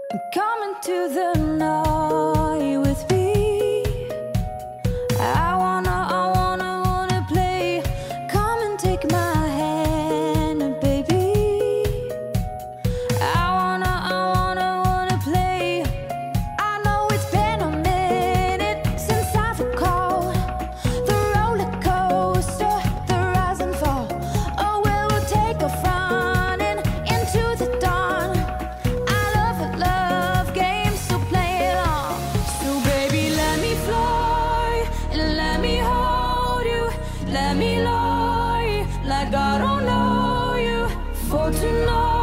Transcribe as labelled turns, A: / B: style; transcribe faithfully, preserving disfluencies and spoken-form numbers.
A: Come into the night with me. I wanna, I wanna, wanna play. Come and take my hand, baby. I wanna, I wanna, wanna play. I know it's been a minute since I've recalled the roller coaster, the rise and fall. Oh, where we'll take off running into the dawn. I love it, love games, so play along. So baby, let me fly and let me hold you. Let me lie like I don't know you for tonight.